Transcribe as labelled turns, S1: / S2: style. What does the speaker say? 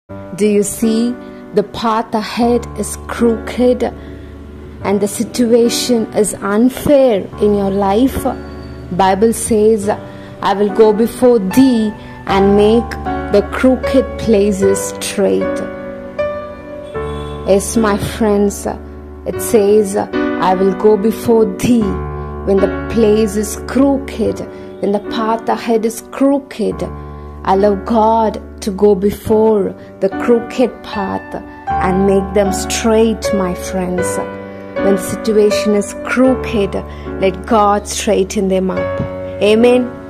S1: Do you see the path ahead is crooked and the situation is unfair in your life? Bible says, I will go before thee and make the crooked places straight. Yes, my friends, it says, I will go before thee when the place is crooked, when the path ahead is crooked. Allow God to go before the crooked path and make them straight, my friends. When the situation is crooked, let God straighten them up. Amen.